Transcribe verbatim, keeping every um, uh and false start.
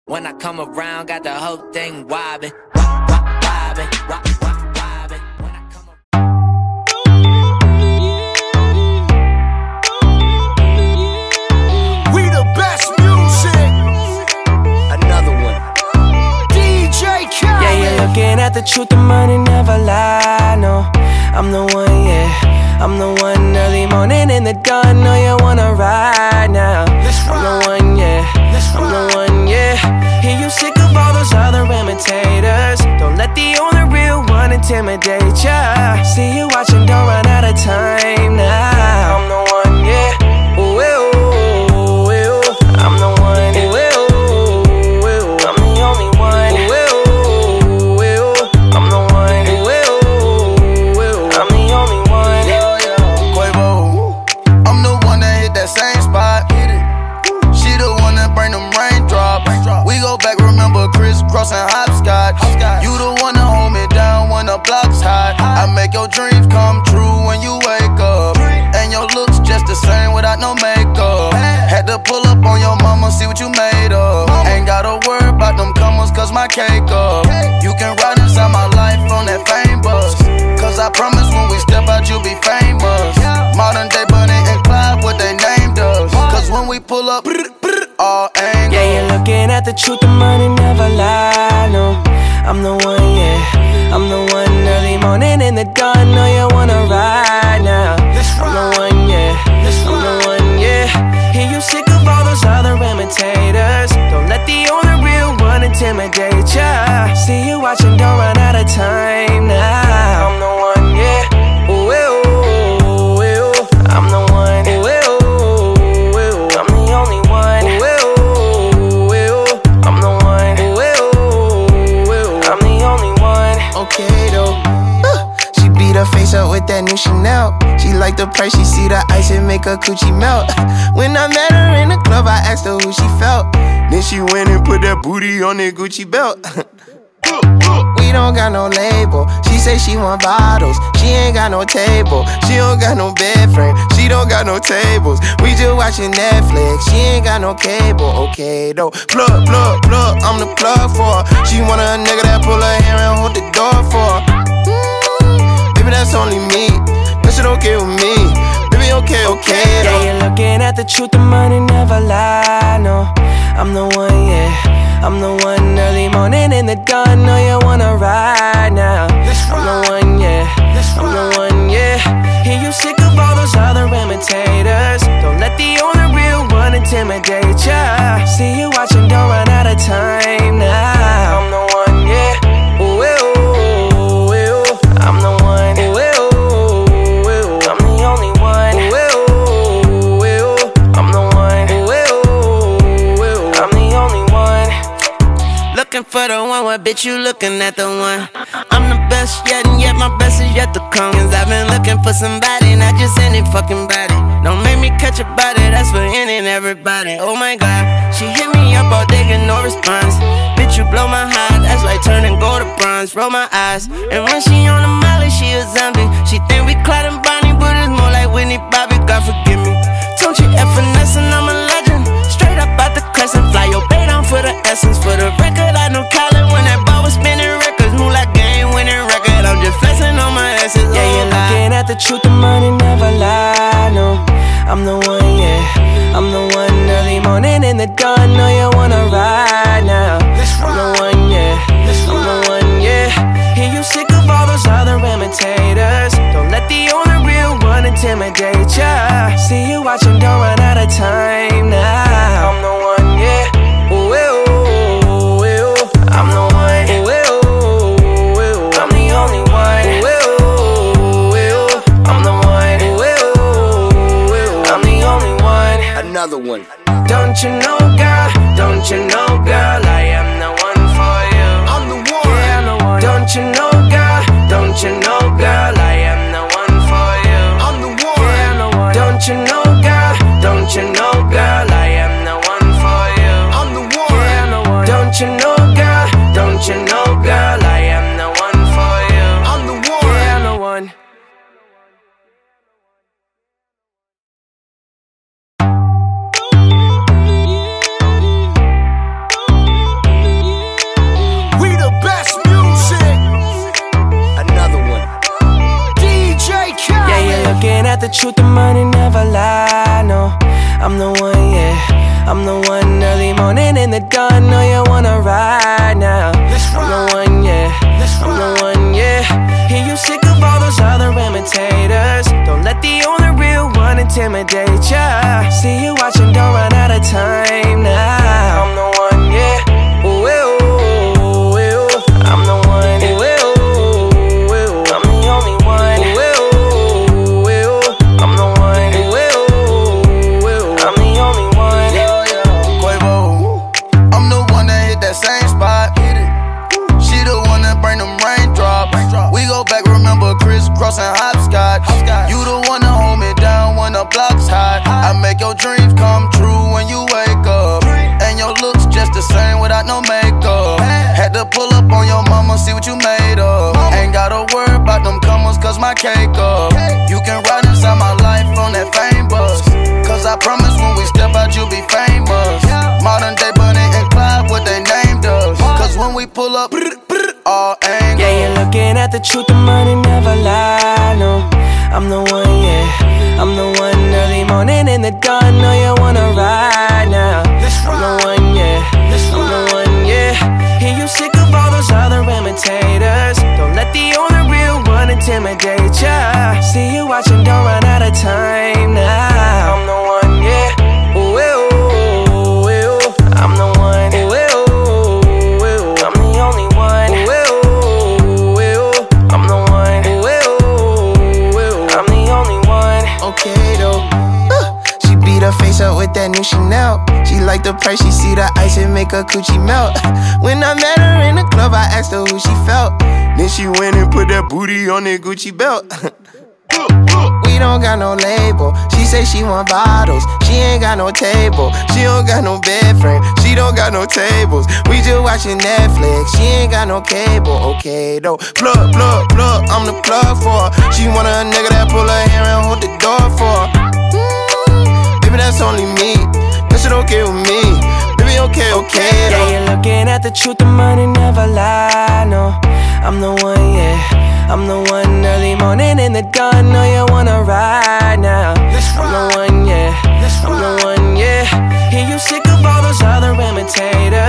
When I come around, got the whole thing wobbin', wop, wop, wobbin', wop, wop, wobbin'. When I come around. We the best music. Another one. D J Khaled. Yeah, you're looking at the truth, the money never lie. No, I'm the one, yeah. I'm the one early morning in the dawn. Know you wanna ride now. I'm the one, yeah. I'm the one, yeah. Hear you sick of all those other imitators. Don't let the only real one intimidate ya. See you watching, don't run out of time now. I'm the one, yeah. Ooh, ooh, ooh, ooh. I'm the one. Ooh, ooh, ooh. I'm the only one. Ooh, ooh, ooh. I'm the one. Ooh, ooh, ooh. I'm the only one. Yeah, yeah. Quavo, I'm the one that hit that same spot. She the one that bring them raindrops. We go back, remember crisscross and hopscotch. You the one that hold me down when the block's hot. I make your dreams come true when you wake up. And your looks just the same without no makeup. Had to pull up on your mama, see what you made of. Ain't gotta worry about them comers, cause my cake up. You can ride inside my life on that fame bus. Cause I promise when we step out, you'll be famous. Modern day Bunny and Clyde, what they named us. Cause when we pull up, all angles. Yeah, you're looking at the truth, the money never lie. No, I'm the one, yeah. I'm the one early morning in the dawn. Know you wanna ride now. I'm the one, yeah. I'm the one, yeah. Hear you sick of all those other imitators. Don't let the only real one intimidate ya. See you watching, don't run out of time now. I'm the one, yeah. Ooh, ooh, ooh, ooh. I'm the one. Ooh, ooh, ooh. I'm the only one. Ooh, ooh, ooh. I'm the one. Ooh, ooh, ooh. I'm the only one. Okay though, uh, she beat her face up with that new Chanel. She like the price, she see the ice and make her coochie melt. When I met her in the club, I asked her who she felt. Then she went and put that booty on that Gucci belt. We don't got no label. She say she want bottles. She ain't got no table. She don't got no bed frame. She don't got no tables. We just watching Netflix. She ain't got no cable. Okay though. Plug, plug, plug. I'm the plug for her. She want a nigga that pull her hair and hold the door for her. Mm, baby, that's only me. That shit okay with me. Baby, okay, okay though. Yeah, you're looking at the truth, the money never lie. No, I'm the one, yeah. I'm the one early morning in the dawn. Know you wanna ride now. I'm the one, yeah. I'm the one, yeah. Hear you sick of all those other imitators. Don't let the only real one intimidate ya. See you watching, don't run out of time now. I'm the one, yeah. Ooh, ooh, ooh. I'm the one. Ooh, ooh, ooh. I'm the only one. Ooh, ooh, ooh. I'm the one. Ooh, ooh, ooh. I'm the only one. Looking for the one, what bitch you looking at the one? I'm the best yet, and yet my best is yet to come. Cause I've been looking for somebody, not just any fucking body. Don't make me catch a body, that's for any and everybody. Oh my god, she hit me up all day, get no response. Bitch, you blow my heart, that's like turning gold to bronze. Roll my eyes, and when she on the molly, she a zombie. She think we Clyde and Bonnie, but it's more like Whitney Bobby, God forgive me. Don't you F finesse and I'm a legend. Straight up out the crescent, fly your bait on for the essence. For the record, I know Colin when that ball was spinning records. Move like game winning record, I'm just flexing on my essence. Yeah, you're looking at the truth, the money never lie. No, I'm the one, yeah. I'm the one early morning in the dawn. Know you wanna ride now. I'm the one, yeah. I'm the one, yeah. Hear you sick of all those the truth, the money never lie, no. I'm the one, yeah, I'm the one. Early morning in the dawn, know you wanna ride now. I'm the one, yeah, I'm the one, yeah. Hear you sick of all those other imitators. Don't let the only real one intimidate ya. See you watching, don't run out of time now. I'm the one, yeah, ooh, ooh, ooh, ooh. I'm the one, ooh, ooh, ooh. I'm the only one, ooh, ooh, ooh. I'm the one, ooh, ooh, ooh. I'm the only one. Quavo, I'm the one that hit that same spot. She the one that bring them raindrops. We go back, remember crisscross and hopscotch. You the one that hold me down when the block's hot. I make your dreams come true when you wake up, and your looks just the same without no makeup. Had to pull up on your mama, see what you made of. Ain't gotta worry about them comers, cause my cake up. You can ride inside my life on that fame bus, cause I promise when we step out you'll be famous. Modern day Bunny and Clyde, what they named us, cause when we pull up, all angles. Yeah, you're looking at the truth, the money never lie, no. I'm the one, yeah, I'm the one. Early morning in the dawn, know you wanna ride now. I'm the one, yeah, I'm the one, yeah. Hear you sick of all those other imitators. Don't let the only real one intimidate ya. See you watching, don't run out of time now. I'm the one, yeah, ooh, ooh, ooh, ooh. I'm the one, ooh, ooh, ooh. I'm the only one, ooh, ooh, ooh. I'm the one, ooh, ooh, ooh. I'm the only one. Okay though, uh, she beat her face up with that new Chanel. She like the price, she see the ice and make her coochie melt. When I met her in the club, I asked her who she felt. Then she went and put that booty on that Gucci belt. We don't got no label. She say she want bottles, she ain't got no table. She don't got no bed frame, she don't got no tables. We just watching Netflix, she ain't got no cable. Okay though, plug, plug, plug, I'm the plug for her. She want a nigga that pull her hair and hold the door for her. Mm, baby, that's only me. That shit okay with me. Baby, okay, okay though. Yeah, you're looking at the truth, the money never lie, no. I'm the one, yeah, I'm the one. Early morning in the dawn, know you wanna ride now. I'm the one, yeah, I'm the one, yeah. Hear you sick of all those other imitators.